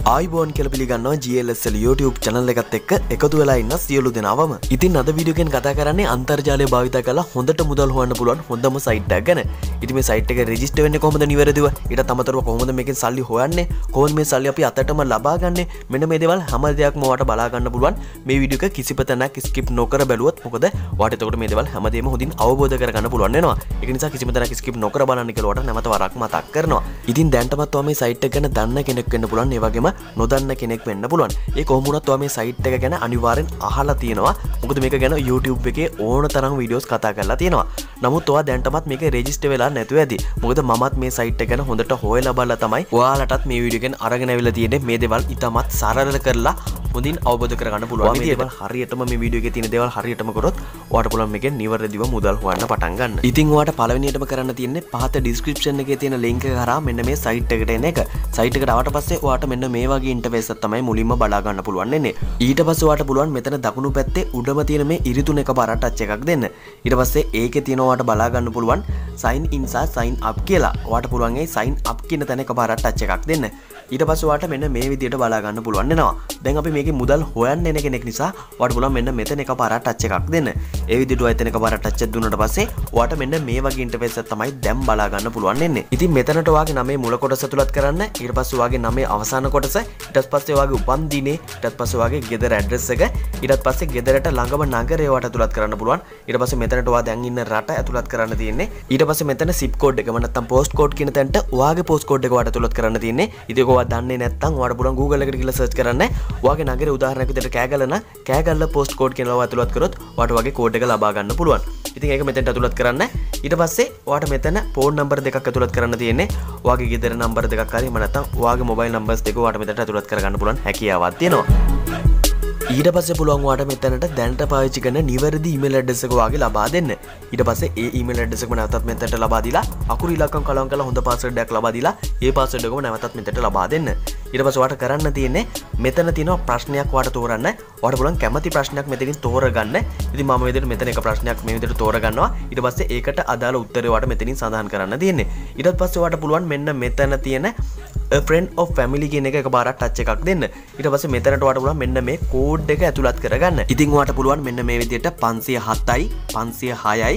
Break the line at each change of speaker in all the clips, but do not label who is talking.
ආයිබෝන් කියලා පිළිගන්නවා GLSL YouTube channel එකත් එක්ක එකතු වෙලා ඉන්න සියලු දෙනාවම. ඉතින් අද වීඩියෝ එකෙන් කතා කරන්නේ අන්තර්ජාලය භාවිත කරලා හොඳට මුදල් හොයන්න පුළුවන් හොඳම site එකක් ගැන. ඉතින් මේ site එක register වෙන්නේ කොහොමද නිවැරදිව? ඊට අමතරව කොහොමද මේකෙන් සල්ලි හොයන්නේ? කොහොමද මේ සල්ලි අපි අතටම ලබා ගන්නෙ? මෙන්න මේ දේවල් හැම දෙයක්ම ඔයාලට බලා ගන්න පුළුවන් මේ වීඩියෝ එක කිසිපතනක් skip නොකර බැලුවොත්. මොකද ඔයාලට එතකොට මේ දේවල් හැමදේම හොඳින් අවබෝධ කරගන්න පුළුවන් වෙනවා. ඒක නිසා කිසිපතනක් skip නොකර බලන්න කියලා ඔයාලට නැවත වරක් මතක් කරනවා. ඉතින් දැන්ටමත් ඔයා මේ site එක ගැන දන්න කෙනෙක් වෙන්න පුළුවන්. ඒ වගේම නොදන්න කෙනෙක් වෙන්න පුළුවන්. ඒ කොහොම වුණත් ඔයා මේ site එක ගැන අනිවාර්යෙන් අහලා තියෙනවා. මොකද මේක ගැන YouTube එකේ ඕන තරම් වීඩියෝස් කතා කරලා තියෙනවා. නමුත් ඔයා දැන්ටමත් මේක රෙජිස්ටර් වෙලා නැතුව ඇති. මොකද මමත් මේ site එක ගැන හොඳට හොයලා බලලා තමයි ඔයාලටත් මේ වීඩියෝ එකෙන් අරගෙන අවිලා තියෙන්නේ. මේ දේවල් ඉතාමත් සරල කරලා හොඳින් අවබෝධ කරගන්න පුළුවන්. මේ දේවල් හරියටම මේ වීඩියෝ එකේ තියෙන දේවල් හරියටම කරොත් ඔයාලට පුළුවන් මේකෙන් නිවැරදිව මුදල් හොයන්න පටන් ගන්න. ඉතින් ඔයාලට පළවෙනියටම කරන්න තියෙන්නේ පහත description එකේ තියෙන link එක කරා මෙන්න මේ site එකට එන එක. site එකට ආවට පස්සේ ඔයාලට මෙන්න මේ වගේ interface එකක් තමයි මුලින්ම බලා ගන්න පුළුවන් වෙන්නේ. ඊට පස්සේ ඔයාලට පුළුවන් මෙතන දකුණු පැත්තේ උඩම තියෙන මේ ඉරිතුන එකපාරට ටච් එකක් දෙන්න. ඊට පස්සේ ඒකේ තියෙන ඔයාලට බලා ගන්න පුළුවන් sign in සහ sign up කියලා. ඔයාලට පුළුවන් ඒ sign up කියන තැන එකපාරට ටච් එකක් දෙන්න. ඊට පස්සේ ඔයාලට මෙන්න මේ විදිහට බලා ගන්න පුළුවන් වෙනවා. දැන් අපි මේකේ මුදල් හොයන්න එන කෙනෙක් නිසා ඔයාලට පුළුවන් මෙන්න මෙතන එකපාරට ටච් එකක් දෙන්න. ඒ විදිහට ඔය එතන එකපාරට ටච් එකක් දුන්නාට පස්සේ ඔයාලට මෙන්න මේ වගේ ඉන්ටර්ෆේස් එකක් තමයි දැන් බලා ගන්න පුළුවන් වෙන්නේ. ඉතින් මෙතනට ඔයාගේ නමේ මුල කොටස තුලත් කරන්න. ඊට පස්සේ ඔයාගේ නමේ අවසාන කොටස, ඊට පස්සේ ඔයාගේ උපන් දිනේ, ඊට පස්සේ ඔයාගේ ගෙදර ඇඩ්‍රස් එක, ඊට පස්සේ ගෙදරට ළඟම නගරය ඔයාට ඇතුළත් කරන්න පුළුවන්. ඊට පස්සේ මෙතනට ඔයා දැන් ඉන්න රට ඇතුළත් කරන්න තියෙන්නේ. ඊට පස්සේ මෙතන zip code එක නැත්නම් post code කියන තැනට ඔයාගේ post code එක ඔයාට ඇතුළත් කරන්න තියෙන්නේ. ඉතින් ඔයා දන්නේ නැත්නම් ඔයාට පුළුවන් Google එකට ගිහලා search කරන්න. ඔයාගේ නගරේ උදාහරණයක් විදිහට කෑගල්ල post code කියන ඔයා ඇතුළත් කරොත් ඔයාට ඔයාගේ code එක ලබා ගන්න පුළුවන්. ඉතින් ඒක මෙතනට ඇතුළත් කරන්න. ඊට පස්සේ ඔයාට මෙතන phone number දෙකක් ඇතුළත් කරන්න තියෙන්නේ. ඔයාගේ ගෙදර number දෙකක් හරි එහෙම නැත්නම් ඔයාගේ mobile numbers දෙක ඔයාට මෙතනට ඇතුළත් කරගන්න පුළුවන් හැකියාවක් තියෙනවා. ඊට පස්සේ පුළුවන් ඔයාට මෙතනට දැනට පාවිච්චි කරන නිවැරදි email address එක ඔයාගේ ලබා දෙන්න. ඊට පස්සේ ඒ email address එකම නැවතත් මෙතනට ලබා දීලා අකුරු ඉලක්කම් කලවම් කරලා හොඳ password එකක් ලබා දීලා ඒ password එකම නැවතත් මෙතනට ලබා දෙන්න. ඊට පස්සේ ඔයාට කරන්න තියෙන්නේ මෙතන තියෙනවා ප්‍රශ්නයක් ඔයාට තෝරන්න. ඔයාට පුළුවන් කැමති ප්‍රශ්නයක් මෙතනින් තෝරගන්න. ඉතින් මම මේ විදිහට මෙතන එක ප්‍රශ්නයක් මේ විදිහට තෝරගන්නවා. ඊට පස්සේ ඒකට අදාළ උත්තරය ඔයාට මෙතනින් සඳහන් කරන්න තියෙන්නේ. ඊට පස්සේ ඔයාට පුළුවන් මෙන්න මෙතන තියෙන a friend of family කියන එක එකපාරක් ටච් එකක් දෙන්න. ඊට පස්සේ මෙතනට ඔයාට පුළුවන් මෙන්න මේ කෝඩ් එක ඇතුළත් කරගන්න. ඉතින් ඔයාට පුළුවන් මෙන්න මේ විදිහට 507යි 506යි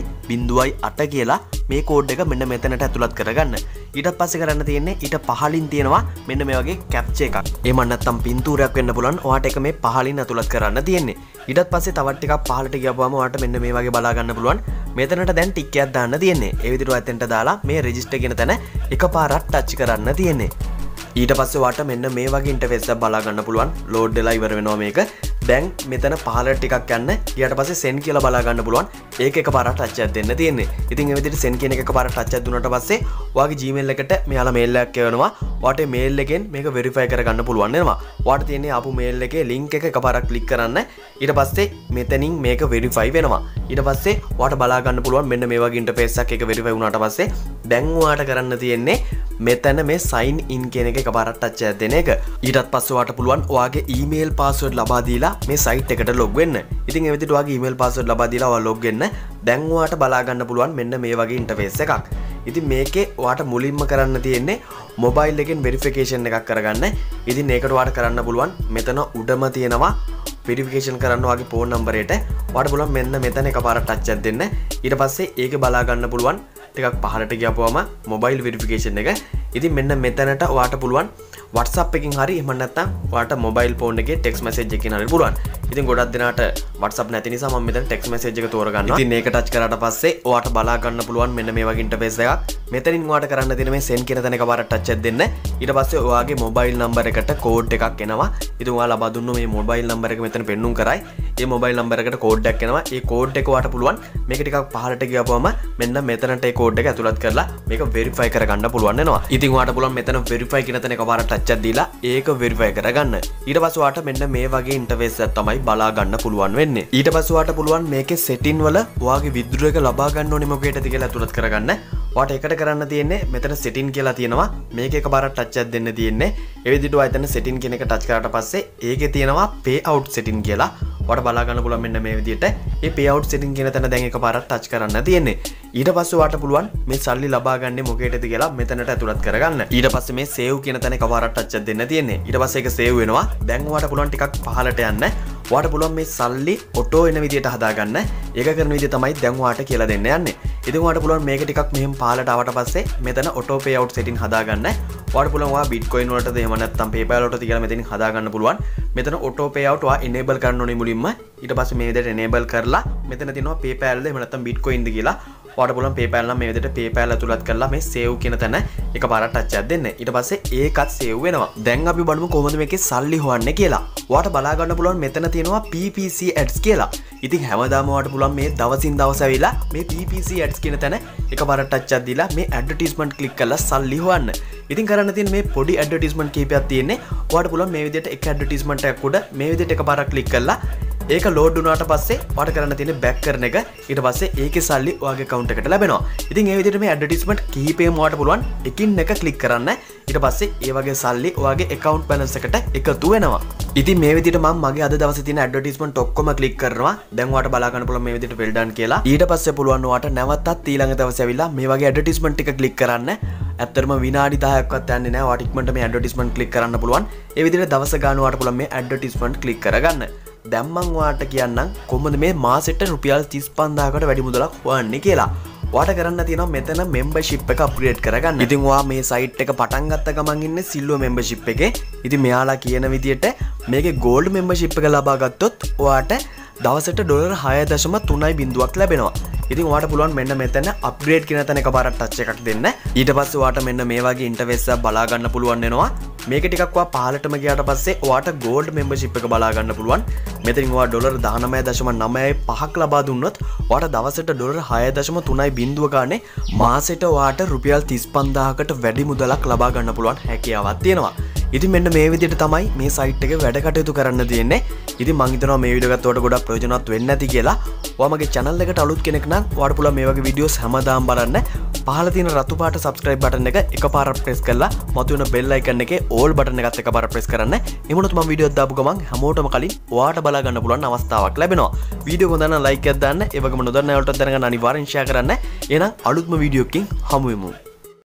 0.8 කියලා මේ කෝඩ් එක මෙන්න මෙතනට ඇතුළත් කරගන්න. ඊට පස්සේ කරන්න තියෙන්නේ ඊට පහලින් තියෙනවා මෙන්න මේ වගේ captcha එකක්. එහෙම නැත්නම් පින්තූරයක් වෙන්න පුළුවන්. ඔයාට එක මේ පහලින් ඇතුළත් කරන්න තියෙන්නේ. ඊට පස්සේ තවත් ටිකක් පහලට ගියපුවාම ඔයාට මෙන්න මේ වගේ බලා ගන්න පුළුවන්. මෙතනට දැන් ටික් එකක් දාන්න තියෙන්නේ. ඒ විදිහට ඔයා එතනට දාලා මේ register කියන තැන එකපාරක් ටච් කරන්න තියෙන්නේ. ඊට පස්සේ ඔයාට මෙන්න මේ වගේ ඉන්ටර්ෆේස් එකක් බලා ගන්න පුළුවන්. ලෝඩ් වෙලා ඉවර වෙනවා මේක. දැන් මෙතන පහලට ටිකක් යන්න. ඊට පස්සේ send කියලා බලා ගන්න පුළුවන්. ඒක එකපාරට ටච් එකක් දෙන්න තියෙන්නේ. ඉතින් මේ විදිහට send කියන එක එකපාරට ටච් එකක් දුන්නාට පස්සේ ඔයාගේ Gmail එකට මෙයාලා mail එකක් එවනවා. ඔයාට mail එකෙන් මේක verify කරගන්න පුළුවන් වෙනවා. ඔයාට තියෙන්නේ ආපු mail එකේ link එක එකපාරක් click කරන්න. ඊට පස්සේ මෙතනින් මේක verify වෙනවා. ඊට පස්සේ ඔයාට බලා ගන්න පුළුවන් මෙන්න මේ වගේ ඉන්ටර්ෆේස් එකක් එක verify වුණාට පස්සේ දැන් ඔයාට කරන්න තියෙන්නේ මෙතන මේ sign in කියන එක එකපාරක් ටච් එකක් දෙන එක. ඊටත් පස්සේ ඔයාට පුළුවන් ඔයාගේ email password ලබා දීලා මේ site එකට log වෙන්න. ඉතින් මේ විදිහට ඔයාගේ email password ලබා දීලා ඔයා log වෙන්න. දැන් ඔයාට බලා ගන්න පුළුවන් මෙන්න මේ වගේ ඉන්ටර්ෆේස් එකක්. ඉතින් මේකේ ඔයාට මුලින්ම කරන්න තියෙන්නේ mobile එකෙන් verification එකක් කරගන්න. ඉතින් ඒකට ඔයාට කරන්න පුළුවන් මෙතන උඩම තියෙනවා verification කරන්න ඔයාගේ phone number එකට. ඔයාට පුළුවන් මෙන්න මෙතන එකපාරක් ටච් එකක් දෙන්න. ඊට පස්සේ ඒක බලා ගන්න පුළුවන් ටිකක් පහලට ගියපුවම mobile verification එක. ඉතින් මෙන්න මෙතනට ඔයාට පුළුවන් WhatsApp එකකින් හරි එහෙම නැත්නම් ඔයාට mobile phone එකේ text message එකකින් හරි පුළුවන්. ඉතින් ගොඩක් දෙනාට WhatsApp නැති නිසා මම මෙතන text message එක තෝරගන්නවා. ඉතින් මේක touch කරාට පස්සේ ඔයාට බලා ගන්න පුළුවන් මෙන්න මේ වගේ interface එකක්. මෙතනින් ඔයාට කරන්න තියෙන මේ send කියන තැන එකපාරට touch එකක් දෙන්න. ඊට පස්සේ ඔයාගේ mobile number එකට code එකක් එනවා. ඉතින් ඔයා ලබා දුන්න මේ mobile number එක මෙතන පෙන්නුම් කරයි. මේ mobile number එකට code එකක් එනවා. ඒ code එක ඔයාට පුළුවන් මේක ටිකක් පහලට ගියපුවම මෙන්න මෙතනට ඒ code එක ඇතුළත් කරලා මේක verify කරගන්න පුළුවන් වෙනවා. ඉතින් ඔයාට පුළුවන් මෙතන verify කියන තැන එකපාරට touch එකක් දීලා ඒක verify කරගන්න. ඊට පස්සේ ඔයාට මෙන්න මේ වගේ interface එකක් තමයි බලා ගන්න පුළුවන් වෙන්නේ. ඊට පස්සේ ඔයාට පුළුවන් මේකේ setting වල ඔයාගේ විදුර එක ලබා ගන්න ඕනේ මොකේටද කියලා ඇතුළත් කරගන්න. ඔයාට එකට කරන්න තියෙන්නේ මෙතන setting කියලා තියෙනවා. මේක එකපාරට touch එකක් දෙන්න තියෙන්නේ. ඒ විදිහට ඔයා එතන setting කියන එක touch කරාට පස්සේ ඒකේ තියෙනවා pay out setting කියලා. ඔයාලට බලා ගන්න පුළුවන් මෙන්න මේ විදිහට මේ payout setting කියන තැන දැන් එකපාරක් ටච් කරන්න තියෙන්නේ. ඊට පස්සේ ඔයාලට පුළුවන් මේ සල්ලි ලබා ගන්නේ මොකේටද කියලා මෙතනට ඇතුළත් කරගන්න. ඊට පස්සේ මේ save කියන තැන එකපාරක් ටච් එකක් දෙන්න තියෙන්නේ. ඊට පස්සේ ඒක save වෙනවා. දැන් ඔයාලට පුළුවන් ටිකක් පහළට යන්න. ඔයාලට පුළුවන් මේ සල්ලි ඔටෝ එන විදිහට හදාගන්න. ඒක කරන විදිහ තමයි දැන් ඔයාලට කියලා දෙන්න යන්නේ. ඉතින් ඔයාලට පුළුවන් මේක ටිකක් මෙහෙම පහළට ආවට පස්සේ මෙතන auto payout setting හදාගන්න. ඔයාලට පුළුවන් ඔයා Bitcoin වලටද එහෙම නැත්නම් PayPal වලටද කියලා මෙතනින් හදාගන්න පුළුවන්. මෙතන auto payout ඔයා enable කරන්න ඕනේ මුලින්ම. ඊට පස්සේ මේ විදිහට enable කරලා මෙතන තියෙනවා PayPal ද එහෙම නැත්නම් Bitcoin ද කියලා. ඔයාලට පුළුවන් PayPal නම් මේ විදිහට PayPal ඇතුළත් කරලා මේ save කියන තැන එකපාරක් ටච් එකක් දෙන්න. ඊට පස්සේ ඒකත් save වෙනවා. දැන් අපි බලමු කොහොමද මේකේ සල්ලි හොයන්නේ කියලා. ඔයාලට බලා ගන්න පුළුවන් මෙතන තියෙනවා PPC ads කියලා. ඉතින් හැමදාම ඔයාලට පුළුවන් මේ දවසින් දවස ඇවිල්ලා මේ PPC ads කියන තැන එකපාරක් ටච් එකක් දීලා මේ advertisement click කරලා සල්ලි හොයන්න. ඉතින් කරන්න තියෙන මේ පොඩි advertisement කීපයක් තියෙන්නේ. ඔයාලට පුළුවන් මේ විදිහට එක advertisement එකක් උඩ මේ විදිහට එකපාරක් click කරලා ඒක ලෝඩ් වුණාට පස්සේ ඔයාලට කරන්න තියෙන්නේ බෑක් කරන එක. ඊට පස්සේ ඒකේ සල්ලි ඔයාගේ account එකට ලැබෙනවා. ඉතින් ඒ විදිහට මේ ඇඩ්වර්ටයිස්මන්ට් කිහිපෙම ඔයාලට පුළුවන් එකින් එක ක්ලික් කරන්න. ඊට පස්සේ ඒ වගේ සල්ලි ඔයාගේ account balance එකට එකතු වෙනවා. ඉතින් මේ විදිහට මම මගේ අද දවසේ තියෙන ඇඩ්වර්ටයිස්මන්ට් ඔක්කොම ක්ලික් කරනවා. දැන් ඔයාලට බලා ගන්න පුළුවන් මේ විදිහට well done කියලා. ඊට පස්සේ පුළුවන් ඔයාලට නැවතත් ඊළඟ දවසේ ඇවිල්ලා මේ වගේ ඇඩ්වර්ටයිස්මන්ට් එක ක්ලික් කරන්න. ඇත්තටම විනාඩි 10ක්වත් යන්නේ නැහැ. ඔයාලට ඉක්මනට මේ ඇඩ්වර්ටයිස්මන්ට් ක්ලික් කරන්න පුළුවන්. ඒ විදිහට දවස ගන්න ඔයාලට පුළුවන් මේ ඇඩ්වර්ටයිස්මන්ට් ක්ලික් කරගන්න. දැන් මම ඔයාලට කියන්නම් කොහොමද මේ මාසෙට රුපියල් 35000කට වැඩි මුදලක් හොයන්නේ කියලා. ඔයාලට කරන්න තියෙනවා මෙතන membership එක අප්ග්‍රේඩ් කරගන්න. ඉතින් ඔයා මේ site එක පටන් ගත්ත ගමන් ඉන්නේ Silver membership එකේ. ඉතින් මෙයාලා කියන විදියට මේකේ gold membership එක ලබා ගත්තොත් ඔයාට දවසට $6.3 ලැබෙනවා. ඉතින් ඔයාට පුළුවන් මෙන්න මෙතන අප්ග්‍රේඩ් කියන තැන එකපාරක් ටච් එකක් දෙන්න. ඊට පස්සේ ඔයාට මෙන්න මේ වගේ ඉන්ටර්ෆේස් එකක් බලා ගන්න පුළුවන් වෙනවා. මේක ටිකක් ඔයා පහළටම ගියාට පස්සේ ඔයාට gold membership එක බලා ගන්න පුළුවන්. මෙතනින් ඔයා $19.95ක් ලබා දුන්නොත් ඔයාට දවසට $6.3 ගානේ මාසෙට ඔයාට රුපියල් 35000කට වැඩි මුදලක් ලබා ගන්න පුළුවන් හැකියාවක් තියෙනවා. ඉතින් මෙන්න මේ විදිහට තමයි මේ site එකේ වැඩ කටයුතු කරන්න තියෙන්නේ. ඉතින් මම හිතනවා මේ වීඩියෝ එකත් ඔයාලට ගොඩක් ප්‍රයෝජනවත් වෙන්න ඇති කියලා. ඔයා මගේ channel එකට අලුත් කෙනෙක් නම් ඔයාලට පුළුවන් මේ වගේ videos හැමදාම බලන්න. පහළ තියෙන රතු පාට subscribe button එක එකපාරක් press කරලා මතුවෙන bell icon එකේ all button එකත් එකපාරක් press කරන්න. එමුණොත් මම වීඩියෝ එක දාපු ගමන් හැමෝටම කලින් ඔයාට බලා ගන්න පුළුවන් අවස්ථාවක් ලැබෙනවා. වීඩියෝ එක හොඳ නම් like එකක් දාන්න. ඒ වගේම නොදන්න අයවලට දැනගන්න අනිවාර්යෙන් share කරන්න. එහෙනම් අලුත්ම වීඩියෝ එකකින් හමු වෙමු.